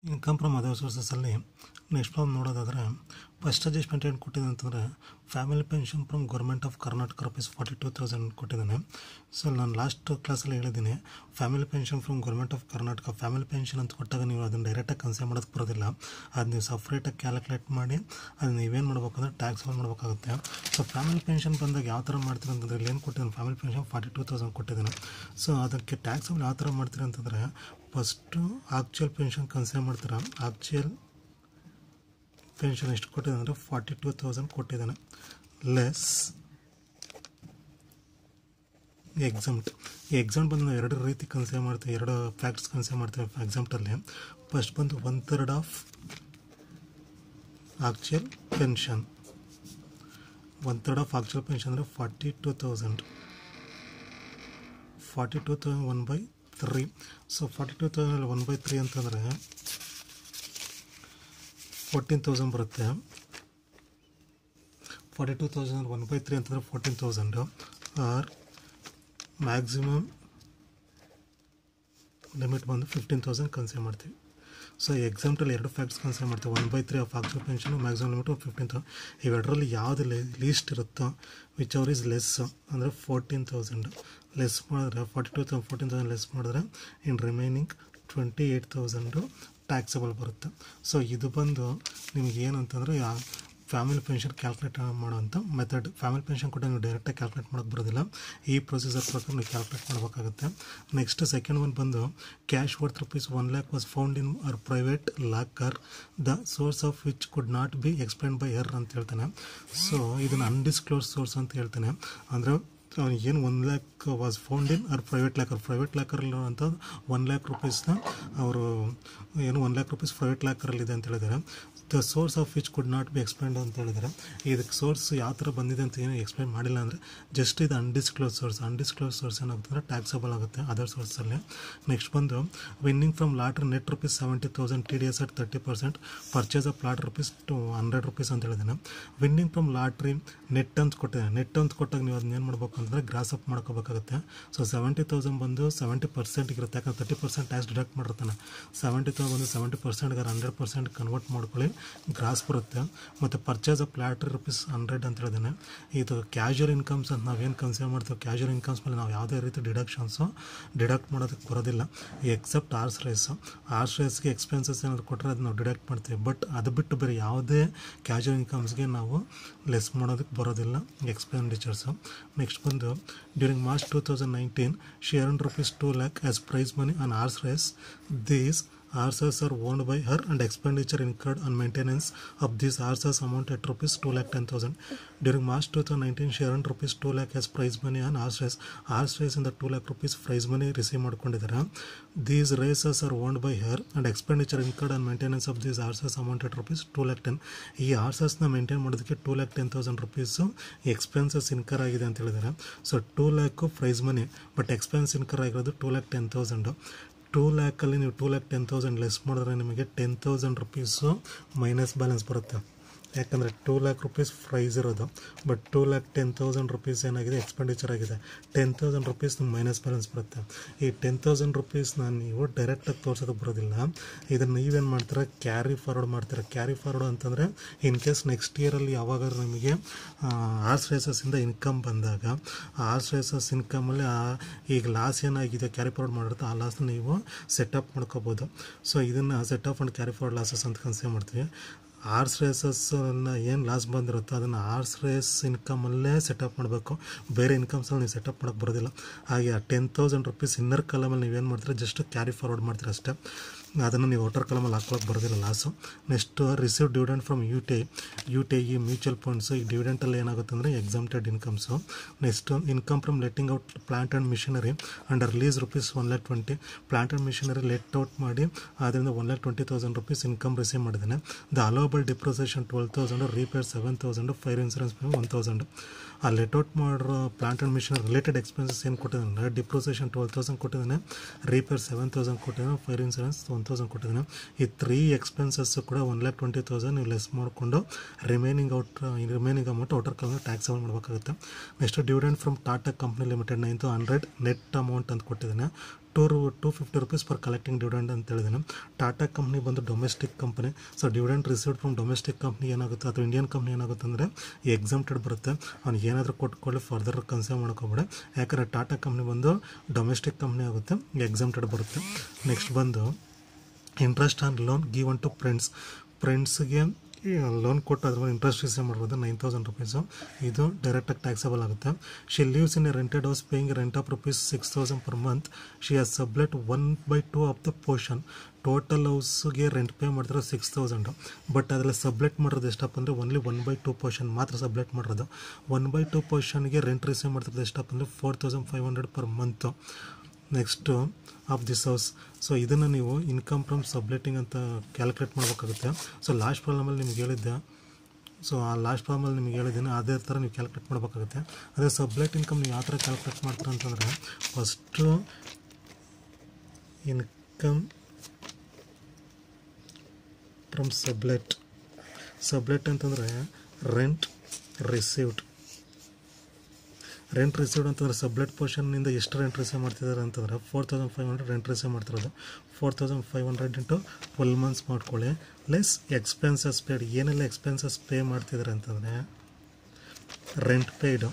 Income from other ಸೋರ್ಸಸಲ್ಲಿ next problem ನೋಡೋದಾದರೆ first adjustment ಏನು ಕೊಟ್ಟಿದೆ ಅಂತಂದರೆ family pension from government of Karnataka rupees 42,000 ಕೊಟ್ಟಿದ್ದಾನೆ. ಸೊ ನಾನು ಲಾಸ್ಟ್ ಕ್ಲಾಸಲ್ಲಿ ಹೇಳಿದ್ದೀನಿ family pension from government of Karnataka family pension ಅಂತ ಕೊಟ್ಟಾಗ ನೀವು ಅದನ್ನು ಡೈರೆಕ್ಟಾಗಿ ಕನ್ಸಿಡರ್ ಮಾಡೋಕ್ಕೆ ಬರೋದಿಲ್ಲ. ಅದು ನೀವು ಸಪ್ರೇಟಾಗಿ ಕ್ಯಾಲ್ಕುಲೇಟ್ ಮಾಡಿ ಅದನ್ನ ನೀವೇನು ಮಾಡ್ಬೇಕಂದ್ರೆ ಟ್ಯಾಕ್ಸಬಲ್ ಮಾಡಬೇಕಾಗುತ್ತೆ. ಸೊ ಫ್ಯಾಮಿಲಿ ಪೆನ್ಷನ್ ಬಂದಾಗ ಯಾವ ಥರ ಮಾಡ್ತೀರಿ ಅಂತಂದರೆ ಇಲ್ಲಿ ಏನು ಕೊಟ್ಟಿದ್ದಾನೆ ಫ್ಯಾಮಿಲಿ ಪೆನ್ಷನ್ 42,000 ಕೊಟ್ಟಿದ್ದಾನೆ. ಸೊ ಅದಕ್ಕೆ ಟ್ಯಾಕ್ಸಬಲ್ ಯಾವ ಥರ ಮಾಡ್ತೀರಿ ಅಂತಂದರೆ ಫಸ್ಟು ಆಕ್ಚುಯಲ್ ಪೆನ್ಷನ್ ಕನ್ಸಿಡರ್ ಮಾಡ್ತೀರಾ. ಆಕ್ಚುಯಲ್ ಪೆನ್ಷನ್ ಎಷ್ಟು ಕೊಟ್ಟಿದ್ದಾನೆ ಅಂದರೆ 42,000 ಕೊಟ್ಟಿದ್ದಾನೆ ಲೆಸ್ ಎಕ್ಸಾಮ್ಟ್. ಈ ಎಕ್ಸಾಮ್ ಬಂದು ನಾವು ಎರಡು ರೀತಿ ಕನ್ಸಿಡರ್ ಮಾಡ್ತೀವಿ, ಎರಡು ಫ್ಯಾಕ್ಟ್ಸ್ ಕನ್ಸಿಡರ್ ಮಾಡ್ತೀವಿ ಎಕ್ಸಾಮ್ಟಲ್ಲಿ. ಫಸ್ಟ್ ಬಂದು 1/3 of actual pension. 1/3 of actual pension ಅಂದರೆ 42,000 1/3. ಸೊ 42,000 1/3 ಅಂತಂದರೆ 14,000 ಬರುತ್ತೆ. 42,000 1/3 ಅಂತಂದರೆ 14,000 ಆರ್ ಮ್ಯಾಕ್ಸಿಮಮ್ ಲಿಮಿಟ್ ಬಂದು 15,000 ಕನ್ಸಿಡರ್ ಮಾಡ್ತೀವಿ. ಸೊ ಎಕ್ಸಾಮ್ಟಲ್ಲಿ ಎರಡು ಫ್ಯಾಕ್ಟ್ಸ್ ಕನ್ಸಿಡರ್ ಮಾಡ್ತೀವಿ, 1/3 of actual pension maximum limit 15,000. ಇವೆರಡರಲ್ಲಿ ಯಾವುದು ಲೀಸ್ಟ್ ಇರುತ್ತೋ ವಿಚ್ ಅವರ್ ಈಸ್ ಲೆಸ್ ಅಂದರೆ 14,000 ಲೆಸ್ ಮಾಡಿದ್ರೆ 42,000 14,000 ಲೆಸ್ ಮಾಡಿದ್ರೆ ಇನ್ ರಿಮೈನಿಂಗ್ 28,000 ಟ್ಯಾಕ್ಸಬಲ್ ಬರುತ್ತೆ. ಸೊ ಇದು ಬಂದು ನಿಮ್ಗೆ ಏನಂತಂದರೆ ಫ್ಯಾಮಿಲಿ ಪೆನ್ಷನ್ ಕ್ಯಾಲ್ಕುಲೇಟ್ ಮಾಡೋವಂಥ ಮೆಥಡ್. ಫ್ಯಾಮಿಲಿ ಪೆನ್ಷನ್ ಕೂಡ ನೀವು ಡೈರೆಕ್ಟಾಗಿ ಕ್ಯಾಲ್ಕುಲೇಟ್ ಮಾಡೋಕ್ಕೆ ಬರೋದಿಲ್ಲ, ಈ ಪ್ರೊಸೀಜರ್ ಪ್ರಕಾರ ನೀವು ಕ್ಯಾಲ್ಕುಲೇಟ್ ಮಾಡಬೇಕಾಗುತ್ತೆ. ನೆಕ್ಸ್ಟ್ ಸೆಕೆಂಡ್ ಒನ್ ಬಂದು cash worth rupees 1 lakh was found in our private locker the source of which could not be explain by her ಅಂತ ಹೇಳ್ತಾನೆ. ಸೊ ಇದನ್ನು ಅನ್ಡಿಸ್ಕ್ಲೋಸ್ ಸೋರ್ಸ್ ಅಂತ ಹೇಳ್ತಾನೆ. ಅಂದರೆ ಏನು 1 lakh ವಾಸ್ ಫೌಂಡ್ ಇನ್ ಅವ್ರ ಪ್ರೈವೇಟ್ ಲಾಕರಲ್ಲಿರುವಂಥ 1 lakh ರೂಪೀಸ್ನ ಅವರು ಏನು 1 lakh ರೂಪೀಸ್ ಪ್ರೈವೇಟ್ ಲಾಕರಲ್ಲಿದೆ ಅಂತ ಹೇಳಿದ್ದಾರೆ. The source of which could not be explained ಅಂತ ಹೇಳಿದ್ದಾರೆ. ಇದಕ್ಕೆ ಸೋರ್ಸ್ ಯಾವ ಥರ ಬಂದಿದೆ ಅಂತ ಏನು ಎಕ್ಸ್ಪ್ಲೇನ್ ಮಾಡಿಲ್ಲ ಅಂದರೆ ಜಸ್ಟ್ ಇದು ಅನ್ಡಿಸ್ಕ್ಲೋಸ್ ಸೋರ್ಸ್ ಏನಾಗುತ್ತೆ ಟ್ಯಾಕ್ಸಬಲ್ ಆಗುತ್ತೆ ಅದರ್ ಸೋರ್ಸಲ್ಲಿ. ನೆಕ್ಸ್ಟ್ ಬಂದು winning from lottery net rupees 70,000 TDS at 30%, purchase of lottery rupees 100 rupees ಅಂತ ಹೇಳಿದ್ದಾನೆ. ವಿನ್ನಿಂಗ್ ಫ್ರಮ್ ಲಾಟ್ರಿ ನೆಟ್ ಅಂತ ಕೊಟ್ಟಿದ್ದಾನೆ. ನೆಟ್ ಅಂತ ಕೊಟ್ಟಾಗ ನೀವು ಅದನ್ನ ಏನು ಮಾಡ್ಬೇಕು ಅಂದರೆ ಗ್ರಾಸ್ ಅಪ್ ಮಾಡ್ಕೋಬೇಕಾಗುತ್ತೆ. ಸೊ 70,000 ಬಂದು 70% ಇರುತ್ತೆ, ಯಾಕಂದ್ರೆ 30% ಟ್ಯಾಕ್ಸ್ ಡಿಡಕ್ಟ್ ಮಾಡಿರ್ತಾನೆ. 70,000 ಬಂದು 70% 100% ಕನ್ವರ್ಟ್ ಮಾಡ್ಕೊಳ್ಳಿ, ಗ್ರಾಸ್ ಬರುತ್ತೆ. ಮತ್ತು ಪರ್ಚೇಸ್ ಆಫ್ ಲಾಟ್ರಿ ರುಪೀಸ್ 100 ಅಂತ ಹೇಳಿದ್ದಾನೆ. ಇದು ಕ್ಯಾಶುವಲ್ ಇನ್ಕಮ್ಸ್ ಅಂತ ನಾವೇನು ಕನ್ಸಿಡರ್ ಮಾಡ್ತೀವಿ, ಕ್ಯಾಶುವಲ್ ಇನ್ಕಮ್ಸ್ ಮೇಲೆ ನಾವು ಯಾವುದೇ ರೀತಿ ಡಿಡಕ್ಟ್ ಮಾಡೋದಕ್ಕೆ ಬರೋದಿಲ್ಲ ಎಕ್ಸೆಪ್ಟ್ ಆರ್ಸ್ ರೇಸ್ಗೆ ಎಕ್ಸ್ಪೆನ್ಸಸ್ ಏನಾದ್ರು ಕೊಟ್ಟರೆ ಅದು ನಾವು ಡಿಡಕ್ಟ್ ಮಾಡ್ತೀವಿ. ಬಟ್ ಅದು ಬಿಟ್ಟು ಬೇರೆ ಯಾವುದೇ ಕ್ಯಾಶುವಲ್ ಇನ್ಕಮ್ಸ್ಗೆ ನಾವು ಲೆಸ್ ಮಾಡೋದಕ್ಕೆ ಬರೋದಿಲ್ಲ ಎಕ್ಸ್ಪೆಂಡಿಚರ್ಸು. ನೆಕ್ಸ್ಟ್ ಬಂದು during March 2019 she earned rupees 2 lakh as prize money on horse race. These horses are owned by her and expenditure incurred on maintenance of these horses amounted to rupees 2,10,000. During March 2019 she earned rupees 2 lakh as prize money on horse race ಇಂದ 2 lakh rupees prize money receive ಮಾಡ್ಕೊಂಡಿದ್ದಾರೆ. These races are owned by her and expenditure incurred on maintenance of these horses amounted to rupees 2,10,000. ಈ ಹಾರ್ಸಸ್ನ maintain ಮಾಡೋದಕ್ಕೆ 2,10,000 rupees expenses incur ಆಗಿದೆ ಅಂತ ಹೇಳಿದ್ದಾರೆ. So 2 lakh prize money but expense incur ಆಗಿರೋದು 2,10,000. 2 lakhಲ್ಲಿ ನೀವು 2,10,000 less ಮಾಡಿದ್ರೆ ನಿಮಗೆ 10,000 ರೂಪೀಸು ಮೈನಸ್ ಬ್ಯಾಲೆನ್ಸ್ ಬರುತ್ತೆ. ಯಾಕಂದರೆ 2 lakh ರೂಪೀಸ್ ಪ್ರೈಸ್ ಇರೋದು, ಬಟ್ 2,10,000 ರೂಪೀಸ್ ಏನಾಗಿದೆ ಎಕ್ಸ್ಪೆಂಡಿಚರ್ ಆಗಿದೆ. 10,000 ರೂಪೀಸ್ ನಿಮ್ಮ ಮೈನಸ್ ಬ್ಯಾಲೆನ್ಸ್ ಬರುತ್ತೆ. ಈ 10,000 ರೂಪೀಸ್ನ ನೀವು ಡೈರೆಕ್ಟಾಗಿ ತೋರಿಸೋದಕ್ಕೆ ಬರೋದಿಲ್ಲ. ಇದನ್ನು ನೀವೇನು ಮಾಡ್ತೀರಾ, ಕ್ಯಾರಿ ಫಾರ್ವರ್ಡ್ ಮಾಡ್ತೀರಾ. ಕ್ಯಾರಿ ಫಾರ್ವರ್ಡ್ ಅಂತಂದರೆ ಇನ್ ಕೇಸ್ ನೆಕ್ಸ್ಟ್ ಇಯರಲ್ಲಿ ಯಾವಾಗಾದ್ರೂ ನಿಮಗೆ ಹಾರ್ಸ್ ರೇಸಸ್ಸಿಂದ ಇನ್ಕಮ್ ಬಂದಾಗ ಹಾರ್ಸ್ ರೇಸಸ್ ಇನ್ಕಮಲ್ಲಿ ಈಗ ಲಾಸ್ ಏನಾಗಿದೆ ಕ್ಯಾರಿ ಫಾರ್ವರ್ಡ್ ಮಾಡಿರುತ್ತೆ, ಆ ಲಾಸ್ನ ನೀವು ಸೆಟಪ್ ಮಾಡ್ಕೋಬೋದು. ಸೊ ಇದನ್ನು set off and carry forward losses ಅಂತ ಕನ್ಸಿಡರ್ ಮಾಡ್ತೀವಿ. ಹಾರ್ಸ್ ರೇಸಸ್ಸನ್ನು ಏನು ಲಾಸ್ ಬಂದಿರುತ್ತೋ ಅದನ್ನು ಹಾರ್ಸ್ ರೇಸ್ ಇನ್ಕಮಲ್ಲೇ ಸೆಟಪ್ ಮಾಡಬೇಕು, ಬೇರೆ ಇನ್ಕಮ್ಸಲ್ಲಿ ನೀವು ಸೆಟಪ್ ಮಾಡೋಕ್ಕೆ ಬರೋದಿಲ್ಲ. ಹಾಗೆ ಆ 10,000 ರೂಪೀಸ್ ಇನ್ನರ್ ಕಾಲಮಲ್ಲಿ ನೀವೇನು ಮಾಡ್ತೀರಾ, ಜಸ್ಟ್ ಕ್ಯಾರಿ ಫಾರ್ವರ್ಡ್ ಮಾಡ್ತೀರಾ ಅಷ್ಟೇ. ಅದನ್ನು ನೀವು ಔಟರ್ ಕಾಲಮಲ್ಲಿ ಹಾಕ್ಕೊಳಕ್ಕೆ ಬರೋದಿಲ್ಲ loss. Next receive dividend from UTI mutual funds. ಈ ಡಿವಿಡೆಂಟಲ್ಲಿ ಏನಾಗುತ್ತೆ ಅಂದರೆ exempted incomes. Next income from letting out plant and machinery under release rupees 1,20,000. Plant and machinery let out ಮಾಡಿ ಅದರಿಂದ 1,20,000 ರೂಪೀಸ್ ಇನ್ಕಮ್ ರಿಸೀವ್ ಮಾಡಿದ್ದಾನೆ. The allowable depreciation 12,000, repair 7,000, fire insurance 1,000. ಆ let out ಮಾಡಿರೋ plant and machinery related expenses ಏನು ಕೊಟ್ಟಿದ್ದಾನೆ, depreciation 12,000 ಕೊಟ್ಟಿದ್ದಾನೆ, repair 7,000 ಕೊಟ್ಟಿದ್ದಾನೆ, fire insurance 1,000 ಕೊಟ್ಟಿದ್ದಾನೆ. ಈ 3 ಎಕ್ಸ್ಪೆನ್ಸಸ್ಸು ಕೂಡ 1,20,000 ನೀವು ಲೆಸ್ ಮಾಡಿಕೊಂಡು ರಿಮೈನಿಂಗ್ ಅಮೌಂಟ್ ಔಟರ್ ಕಾಲಲ್ಲಿ ಟ್ಯಾಕ್ಸಬಲ್ ಮಾಡಬೇಕಾಗುತ್ತೆ. Next dividend from Tata company limited 900 net amount ಅಂತ ಕೊಟ್ಟಿದ್ದಾನೆ. 250 rupees ಫಾರ್ ಕಲೆಕ್ಟಿಂಗ್ ಡಿವಿಡೆಂಡ್ ಅಂತ ಹೇಳಿದ್ದೀನಿ. ಟಾಟಾ ಕಂಪ್ನಿ ಬಂದು domestic company. So dividend received from domestic company ಏನಾಗುತ್ತೆ ಅಥವಾ ಇಂಡಿಯನ್ ಕಂಪ್ನಿ ಏನಾಗುತ್ತೆ ಅಂದರೆ ಎಕ್ಸಮ್ಟೆಡ್ ಬರುತ್ತೆ. ಅವ್ನಿಗೆ ಏನಾದರೂ ಕೊಟ್ಕೊಳ್ಳಿ ಫರ್ದರ್ ಕನ್ಸ್ಯೂಮ್ ಮಾಡ್ಕೊಬೇಡ, ಯಾಕಂದರೆ ಟಾಟಾ ಕಂಪ್ನಿ ಬಂದು ಡೊಮೆಸ್ಟಿಕ್ ಕಂಪ್ನಿ ಆಗುತ್ತೆ, ಎಕ್ಸಮ್ಟೆಡ್ ಬರುತ್ತೆ. ನೆಕ್ಸ್ಟ್ ಬಂದು interest on loan given to ಫ್ರೆಂಡ್ಸ್ಗೆ ಲೋನ್ ಕೊಟ್ಟು ಅದ್ರ ಮೇಲೆ ಇಂಟ್ರೆಸ್ಟ್ ರಿಸೀವ್ ಮಾಡ್ಬೋದು 9,000 rupees. ಇದು ಡೈರೆಕ್ಟಾಗಿ ಟ್ಯಾಕ್ಸಬಲ್ ಆಗುತ್ತೆ. She lives in a rented house paying rent of rupees 6,000 per month. She has sublet 1/2 of the portion. Total ಹೌಸ್ಗೆ ರೆಂಟ್ ಪೇ ಮಾಡಿದ್ರೆ 6,000, ಬಟ್ ಅದರಲ್ಲಿ ಸಬ್ಲೆಟ್ ಮಾಡಿರೋದು ಎಷ್ಟಪ್ಪ ಅಂದರೆ ಓನ್ಲಿ 1/2 ಪೋರ್ಷನ್ ಮಾತ್ರ ಸಬ್ಲೆಟ್ ಮಾಡಿರೋದು. 1/2 ಪೋರ್ಷನ್ಗೆ ರೆಂಟ್ ರಿಸೀವ್ ಮಾಡ್ತಿರೋದು ಎಷ್ಟಪ್ಪ ಅಂದರೆ 4,500 per month. Next of this house. So ಇದನ್ನು ನೀವು ಇನ್ಕಮ್ ಫ್ರಮ್ ಸಬ್ಲೆಟಿಂಗ್ ಅಂತ ಕ್ಯಾಲ್ಕುಲೇಟ್ ಮಾಡಬೇಕಾಗುತ್ತೆ. ಸೊ ಲಾಸ್ಟ್ ಪ್ರಾಬ್ಲಮಲ್ಲಿ ನಿಮ್ಗೆ ಹೇಳಿದ್ದೆ, ಸೊ ಆ ಲಾಸ್ಟ್ ಪ್ರಾಬ್ಲಮಲ್ಲಿ ನಿಮ್ಗೆ ಹೇಳಿದ್ದೀನಿ ಅದೇ ಥರ ನೀವು ಕ್ಯಾಲ್ಕುಲೇಟ್ ಮಾಡಬೇಕಾಗುತ್ತೆ. ಅದೇ ಸಬ್ಲೆಟ್ ಇನ್ಕಮ್ ನೀವು ಯಾವ ಥರ ಕ್ಯಾಲ್ಕುಲೇಟ್ ಮಾಡ್ತೀರ ಅಂತಂದರೆ ಫಸ್ಟು ಇನ್ಕಮ್ ಫ್ರಮ್ ಸಬ್ಲೆಟ್ ಅಂತಂದರೆ ರೆಂಟ್ ರಿಸೀವ್ಡ್ ಅಂತಂದರೆ ಸಬ್ಲೆಟ್ ಪೋರ್ಷನ್ನಿಂದ ಎಷ್ಟು ರೆಂಟ್ ರಿಸೀವ್ ಮಾಡ್ತಿದ್ದಾರೆ ಅಂತಂದರೆ 4,500 ರೆಂಟ್ ರಿಸೀವ್ ಮಾಡ್ತಿರೋದು. 4,500 ಇಂಟು 12 months ಮಾಡ್ಕೊಳ್ಳಿ, ಲೆಸ್ ಎಕ್ಸ್ಪೆನ್ಸಸ್ ಪೇಡ್. ಏನೆಲ್ಲ ಎಕ್ಸ್ಪೆನ್ಸಸ್ ಪೇ ಮಾಡ್ತಿದ್ದಾರೆ ಅಂತಂದರೆ ರೆಂಟ್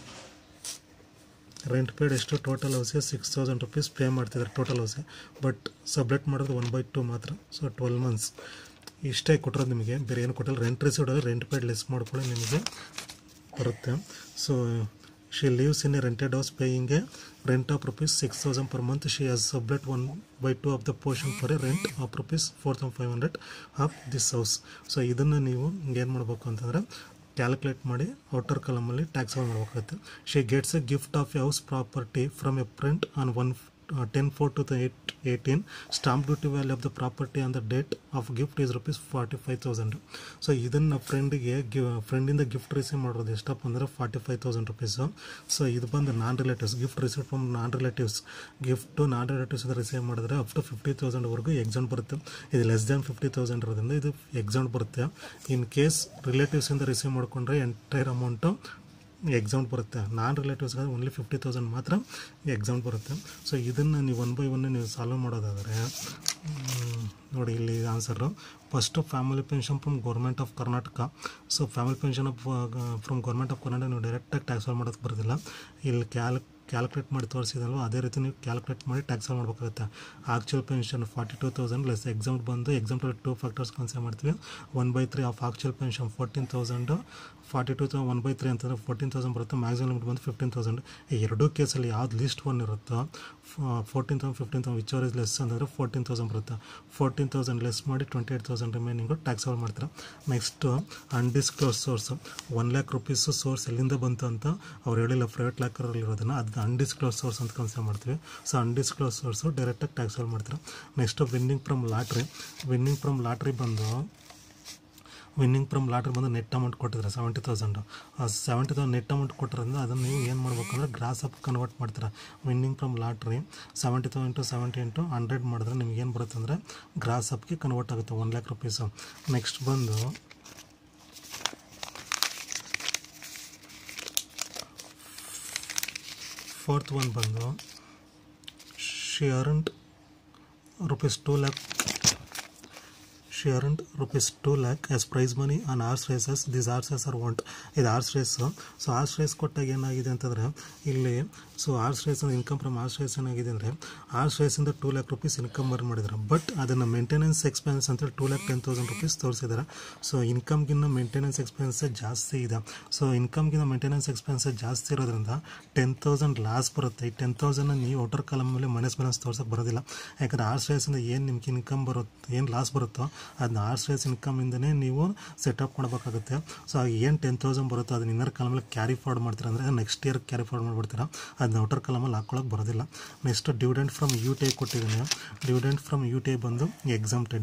ಪೇಡ್ ಎಷ್ಟು ಟೋಟಲ್ ಹೌಸ್ಗೆ 6,000 rupees ಪೇ ಮಾಡ್ತಿದ್ದಾರೆ ಟೋಟಲ್ ಹೌಸ್ಗೆ, ಬಟ್ ಸಬ್ಲೆಟ್ ಮಾಡೋದು 1/2 ಮಾತ್ರ. ಸೊ 12 months ಇಷ್ಟೇ ಕೊಟ್ಟಿರೋದು ನಿಮಗೆ, ಬೇರೆ ಏನು ಕೊಟ್ಟಲ್ಲ. ರೆಂಟ್ ರಿಸೀವ್ಡ್ ಆದರೆ ರೆಂಟ್ ಪೇಡ್ ಲೆಸ್ ಮಾಡ್ಕೊಳ್ಳಿ ನಿಮಗೆ ಬರುತ್ತೆ. So she lives in a rented house paying a rent of rupees 6,000 per month. She has sublet 1/2 of the portion for a rent of rupees 4,500 of this house. So ಇದನ್ನು ನೀವು ಏನು ಮಾಡಬೇಕು ಅಂತಂದರೆ calculate ಮಾಡಿ outer ಕಾಲಮಲ್ಲಿ taxable ಮಾಡಬೇಕಾಗುತ್ತೆ. She gets a gift of a house property from a friend on 10/4/2018. Stamp duty value of the property on the date of gift is rupees 45,000. So ಇದನ್ನು ಫ್ರೆಂಡಿಂದ ಗಿಫ್ಟ್ ರಿಸೀವ್ ಮಾಡೋದು ಎಷ್ಟಪ್ಪ ಅಂದರೆ 45,000 rupees. So ಇದು ಬಂದು non relatives, gift receive from non relatives receive ಮಾಡಿದ್ರೆ up to 50,000ವರೆಗೂ exempt ಬರುತ್ತೆ. ಇದು ಲೆಸ್ ದ್ಯಾನ್ 50,000 ಇರೋದ್ರಿಂದ ಇದು ಎಕ್ಸಾಮ್ ಬರುತ್ತೆ. ಇನ್ ಕೇಸ್ ರಿಲೇಟಿವ್ಸಿಂದ ರಿಸೀವ್ ಮಾಡಿಕೊಂಡ್ರೆ ಎಂಟೈರ್ ಅಮೌಂಟು ಎಕ್ಸಾಮ್ ಬರುತ್ತೆ. ನಾನ್ ರಿಲೇಟಿವ್ಸ್ಗೆ ಓನ್ಲಿ 50,000 ಮಾತ್ರ ಎಕ್ಸಾಮ್ ಬರುತ್ತೆ. ಸೊ ಇದನ್ನು ನೀವು 1 by 1 ನೀವು ಸಾಲ್ವ್ ಮಾಡೋದಾದರೆ ನೋಡಿ ಇಲ್ಲಿ answer. First family pension from government of Karnataka. So family pension from government of Karnataka ನೀವು ಡೈರೆಕ್ಟಾಗಿ ಟ್ಯಾಕ್ಸಲ್ ಮಾಡೋಕ್ಕೆ ಬರೋದಿಲ್ಲ. ಇಲ್ಲಿ ಕ್ಯಾಲ್ಕುಲೇಟ್ ಮಾಡಿ ತೋರಿಸಿದಲ್ವ ಅದೇ ರೀತಿ ನೀವು ಕ್ಯಾಲ್ಕುಲೇಟ್ ಮಾಡಿ ಟ್ಯಾಕ್ಸಲ್ ಮಾಡಬೇಕಾಗುತ್ತೆ. ಆಕ್ಚುಯಲ್ ಪೆನ್ಷನ್ 42,000 ಲೆಸ್ ಎಕ್ಸಾಮ್ ಬಂದು ಎಕ್ಸಾಮ್ಟಲ್ಲಿ 2 factors ಕನ್ಸಿಡರ್ ಮಾಡ್ತೀವಿ. 1/3 ಆಫ್ ಆಕ್ಚುಯಲ್ ಪೆನ್ಷನ್ 14,000, 42,000 1/3 ಅಂತಂದರೆ 14,000 ಬರುತ್ತೆ. ಮ್ಯಾಕ್ಸಿಮಮ್ ಲಿಮಿಟ್ ಬಂದು 15,000. ಈ ಎರಡೂ ಕೇಸಲ್ಲಿ ಯಾವ್ದು ಲೀಸ್ಟ್ 1 ಇರುತ್ತೋ 14,000 15,000 ವಿಚ್ ಆರ್ ಇಸ್ ಲೆಸ್ ಅಂತಂದರೆ 14,000 ಬರುತ್ತೆ. 14,000 ಲೆಸ್ ಮಾಡಿ 28,000 ರಿಮೈನಿಂಗು ಟ್ಯಾಕ್ಸಬಲ್ ಮಾಡ್ತಾರೆ. Next undisclosed source 1,00,000 rupees source ಎಲ್ಲಿಂದ ಬಂತು ಅಂತ ಅವ್ರು ಹೇಳಿಲ್ಲ, ಪ್ರೈವೇಟ್ ಲಾಕರಲ್ಲಿ ಇರೋದನ್ನು ಅದು ಅನ್ಡಿಸ್ಕ್ಲೋಸ್ ಸೋರ್ಸ್ ಅಂತ ಕನ್ಸಿಡರ್ ಮಾಡ್ತೀವಿ. ಸೊ ಅನ್ಡಿಸ್ಕ್ಲೋಸ್ ಸೋರ್ಸು ಡೈರೆಕ್ಟಾಗಿ ಟ್ಯಾಕ್ಸಬಲ್ ಮಾಡ್ತಾರೆ. ನೆಕ್ಸ್ಟು ವಿನ್ನಿಂಗ್ ಫ್ರಮ್ ಲಾಟ್ರಿ ಬಂದು ನೆಟ್ ಅಮೌಂಟ್ ಕೊಟ್ಟಿದ್ದಾರೆ 70,000. ಆ 70,000 ನೆಟ್ ಅಮೌಂಟ್ ಕೊಟ್ಟಿರೋದ್ರಿಂದ ಅದನ್ನು ನೀವು ಏನು ಮಾಡ್ಬೇಕಂದ್ರೆ ಗ್ರಾಸ್ ಅಪ್ ಕನ್ವರ್ಟ್ ಮಾಡ್ತೀರಾ. Winning from lottery 70,000 into 70 into 100 ಮಾಡಿದ್ರೆ ನಿಮ್ಗೆ ಏನು ಬರುತ್ತೆ ಅಂದರೆ ಗ್ರಾಸ್ ಅಪ್ಗೆ ಕನ್ವರ್ಟ್ ಆಗುತ್ತೆ 1,00,000 rupees. ನೆಕ್ಸ್ಟ್ ಬಂದು ಫೋರ್ತ್ ಒನ್ ಬಂದು she earned rupees 2 lakh as prize money on horse races. These horses are want. ಇದು horse race. So horse race ಕೊಟ್ಟಾಗ ಏನಾಗಿದೆ ಅಂತಂದರೆ ಇಲ್ಲಿ so horse race income from horse race ಏನಾಗಿದೆ ಅಂದರೆ ಹಾರ್ಸ್ ರೇಸಿಂದ 2,00,000 rupees ಇನ್ಕಮ್ ಬರ್ನ್ ಮಾಡಿದ್ದಾರೆ. ಬಟ್ ಅದನ್ನು ಮೇಂಟೆನೆನ್ಸ್ ಎಕ್ಸ್ಪೆನ್ಸ್ ಅಂತೇಳಿ 2,10,000 rupees ತೋರಿಸಿದ್ದಾರೆ. ಸೊ ಇನ್ಕಮ್ಗಿನ್ನ ಮೇಂಟೆನೆನ್ಸ್ ಎಕ್ಸ್ಪೆನ್ಸೇ ಜಾಸ್ತಿ ಇದೆ. ಸೊ ಇನ್ಕಮ್ಗಿನ್ನ ಮೇಂಟೆನೆನ್ಸ್ ಎಕ್ಸ್ಪೆನ್ಸೇ ಜಾಸ್ತಿ ಇರೋದ್ರಿಂದ 10,000 ಲಾಸ್ ಬರುತ್ತೆ. ಈ 10,000 ನೀವು ಔಟರ್ ಕಾಲಮ್ ಮೇಲೆ ಮೈನಸ್ ತೋರ್ಸೋಕ್ಕೆ ಬರೋದಿಲ್ಲ. ಯಾಕಂದರೆ ಹಾರ್ಸ್ ರೇಸಿಂದ ಏನು ನಿಮ್ಗೆ ಇನ್ಕಮ್ ಬರುತ್ತೆ, ಏನು ಲಾಸ್ ಬರುತ್ತೋ ಅದನ್ನ ಹಾರ್ಸ್ ರೇಸ್ ಇನ್ಕಮಿಂದನೇ ನೀವು ಸೆಟಪ್ ಮಾಡಬೇಕಾಗುತ್ತೆ. ಸೊ ಏನು 10,000 ಬರುತ್ತೋ ಅದನ್ನ ಇನ್ನರ್ ಕಾಲಮಲ್ಲಿ ಕ್ಯಾರಿ ಫಾರ್ವರ್ಡ್ ಮಾಡ್ತೀರಾ ಅಂದರೆ ನೆಕ್ಸ್ಟ್ ಇಯರ್ ಕ್ಯಾರಿ ಫಾರ್ವರ್ಡ್ ಮಾಡಿಬಿಡ್ತೀರಾ. ಅದನ್ನ ಔಟರ್ ಕಾಲಮಲ್ಲಿ ಹಾಕ್ಕೊಳ್ಳೋಕೆ ಬರೋದಿಲ್ಲ. ನೆಕ್ಸ್ಟ್ ಡಿವಿಡೆಂಡ್ ಫ್ರಮ್ UTI ಕೊಟ್ಟಿದ್ದೀನಿ. ಡಿವಿಡೆಂಡ್ ಫ್ರಮ್ UTI ಬಂದು exempted.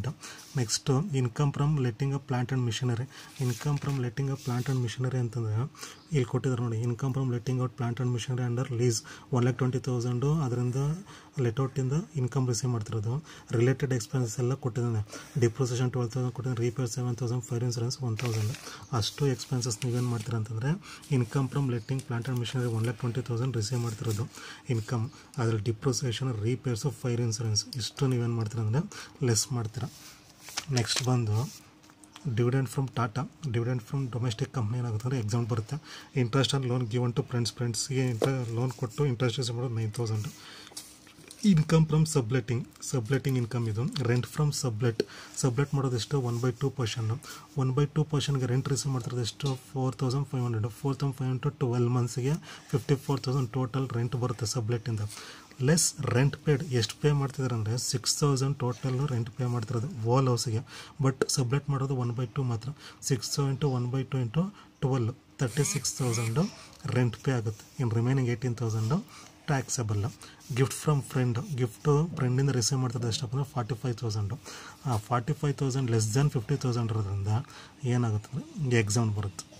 Next income from letting a plant and machinery. Income from letting a plant and machinery ಅಂತಂದರೆ ಇಲ್ಲಿ ಕೊಟ್ಟಿದ್ದಾರೆ ನೋಡಿ, income from letting out plant and machinery under lease 1,20,000 ಅದರಿಂದ ಲೆಟ್ಔಟಿಂದ income receive ಮಾಡ್ತಿರೋದು. Related expenses ಎಲ್ಲ ಕೊಟ್ಟಿದ್ದಾನೆ. ಡಿಪ್ರಿಸಿಯೇಷನ್ 12,000 ಕೊಟ್ಟಿದ್ದಾನೆ, ರಿಪೇರ್ 7,000, ಫೈರ್ ಇನ್ಸೂರೆನ್ಸ್ 1,000. ಅಷ್ಟು ಎಕ್ಸ್ಪೆನ್ಸಸ್ ನೀವೇನು ಮಾಡ್ತೀರ ಅಂತಂದರೆ income from letting plant and machinery 1,20,000 receive ಮಾಡ್ತಿರೋದು ಇನ್ಕಮ್. ಅದರಲ್ಲಿ ಡಿಪ್ರಿಸಿಯೇಷನ್, ರಿಪೇರ್ಸು, ಫೈರ್ ಇನ್ಸೂರೆನ್ಸ್ ಇಷ್ಟು ನೀವೇನು ಮಾಡ್ತೀರ ಅಂದರೆ ಲೆಸ್ ಮಾಡ್ತೀರ. ನೆಕ್ಸ್ಟ್ ಬಂದು dividend from Tata. Dividend from domestic company ಏನಾಗುತ್ತೆ ಅಂದರೆ ಎಕ್ಸಾಮ್ ಬರುತ್ತೆ. Interest on loan given to ಫ್ರೆಂಡ್ಸ್ಗೆ ಲೋನ್ ಕೊಟ್ಟು ಇಂಟ್ರೆಸ್ಟ್ ರಿಸೀವ್ ಮಾಡೋದು 9,000. ಇನ್ಕಮ್ ಫ್ರಮ್ ಸಬ್ಲೆಟಿಂಗ್ ಇನ್ಕಮ್ ಇದು. ರೆಂಟ್ ಫ್ರಮ್ ಸಬ್ಲೆಟ್ ಮಾಡೋದೆಷ್ಟು 1/2 ಪರ್ಸನ್ನು. 1/2 ಪರ್ಸನ್ಗೆ ರೆಂಟ್ ರಿಸೀವ್ ಮಾಡ್ತಿರೋದು ಎಷ್ಟು 4,500. 4,500 12 ಮಂತ್ಸ್ಗೆ 54,000 ಟೋಟಲ್ ರೆಂಟ್ ಬರುತ್ತೆ ಸಬ್ಲೆಟಿಂದ. ಲೆಸ್ ರೆಂಟ್ ಪೇಡ್ ಎಷ್ಟು ಪೇ ಮಾಡ್ತಿದ್ದಾರೆ ಅಂದರೆ 6,000 ಟೋಟಲ್ ರೆಂಟ್ ಪೇ ಮಾಡ್ತಿರೋದು ವಾಲ್ ಹೌಸ್ಗೆ. ಬಟ್ ಸಬ್ಲೆಟ್ ಮಾಡೋದು 1/2 ಮಾತ್ರ. 6 × 1/2 × 12 36,000 ರೆಂಟ್ ಪೇ ಆಗುತ್ತೆ. ಇನ್ನು remaining 18,000 taxable. Gift from gift ಫ್ರೆಂಡಿಂದ ರಿಸೀವ್ ಮಾಡ್ತಿರೋದು ಎಷ್ಟಪ್ಪ ಅಂದರೆ 45,000. ಆ 45,000 ಲೆಸ್ ದ್ಯಾನ್ 50,000 ಇರೋದ್ರಿಂದ ಏನಾಗುತ್ತೆ ಅಂದರೆ ಎಕ್ಸಾಮ್ ಬರುತ್ತೆ.